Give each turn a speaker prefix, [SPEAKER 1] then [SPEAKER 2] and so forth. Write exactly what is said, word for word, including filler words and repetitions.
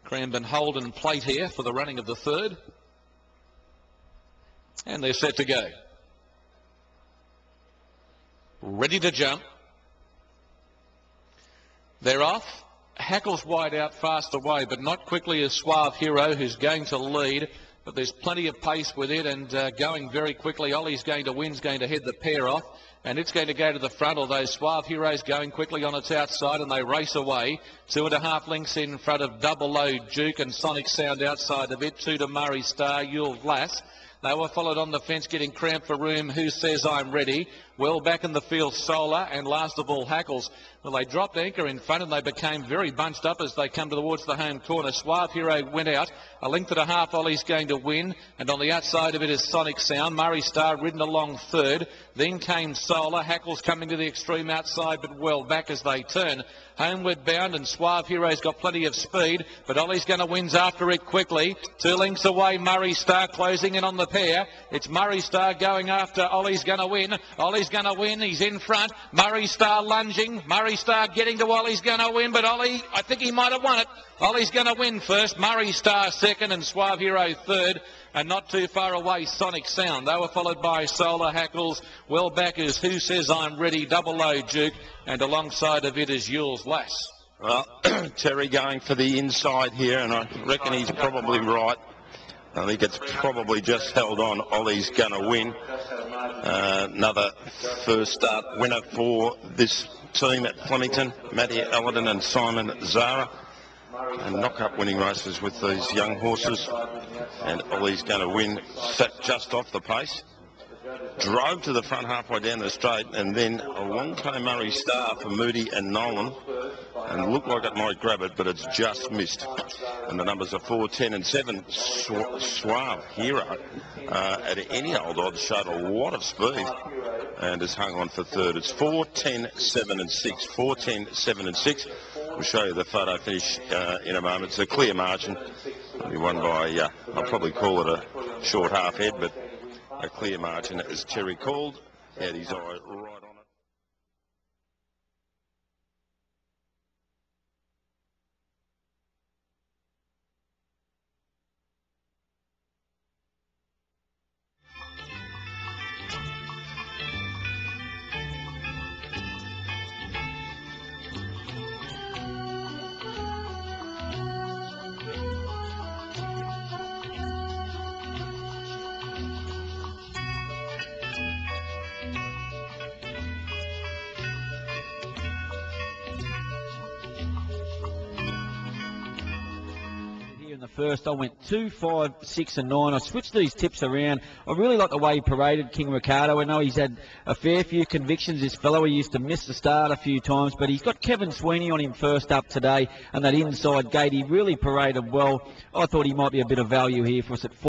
[SPEAKER 1] Cranbourne Holden plate here for the running of the third. And they're set to go. Ready to jump. They're off. Hackles wide out, fast away, but not quickly as Suave Hero, who's going to lead. But there's plenty of pace with it, and uh, going very quickly. Ollie's going to win's going to head the pair off, and it's going to go to the front, although Suave Hero's going quickly on its outside, and they race away. Two and a half lengths in front of Double O Duke and Sonic Sound outside of it. Two to Murray Star, Yule's Lass. They were followed on the fence, getting cramped for room. Who Says I'm Ready? Well back in the field, Solar, and last of all, Hackles. Well, they dropped anchor in front, and they became very bunched up as they come towards the home corner. Suave Hero went out. A length and a half, Ollie's going to win. And on the outside of it is Sonic Sound. Murray Star ridden along third. Then came Solar. Hackles coming to the extreme outside, but well back as they turn. Homeward bound, and Suave Hero's got plenty of speed, but Ollie's going to win after it quickly. Two lengths away, Murray Star closing in on the pair. It's Murray Star going after Ollie's going to win. Ollie's going to win. He's in front. Murray Star lunging. Murray Star getting to Ollie's going to win, but Ollie, I think he might have won it. Ollie's going to win first. Murray Star second, and Suave Hero third. And not too far away, Sonic Sound. They were followed by Solar, Hackles. Well back is Who Says I'm Ready, Double O Duke, and alongside of it is Yule's Lass.
[SPEAKER 2] Well, Terry going for the inside here, and I reckon he's probably right. I think it's probably just held on. Ollie's going to win. Uh, another first start winner for this team at Flemington. Matty Alladin and Simon Zara. And knock-up winning races with these young horses. And Ollie's going to win. Sat just off the pace. Drove to the front halfway down the straight, and then along came Murray Star for Moody and Nolan. And looked like it might grab it, but it's just missed. And the numbers are four, ten and seven. Su Suave Hero uh, at any old odds showed a lot of speed and has hung on for third. It's four, ten, seven and six. four, ten, seven and six. We'll show you the photo finish uh, in a moment. It's a clear margin. Only won by, uh, I'll probably call it a short half head, but a clear margin as Terry called. Had his eye right on it.
[SPEAKER 3] In the first, I went two, five, six and nine. I switched these tips around. I really like the way he paraded King Ricardo. I know he's had a fair few convictions, this fellow. He used to miss the start a few times, but he's got Kevin Sweeney on him first up today, and that inside gate, he really paraded well. I thought he might be a bit of value here for us at four.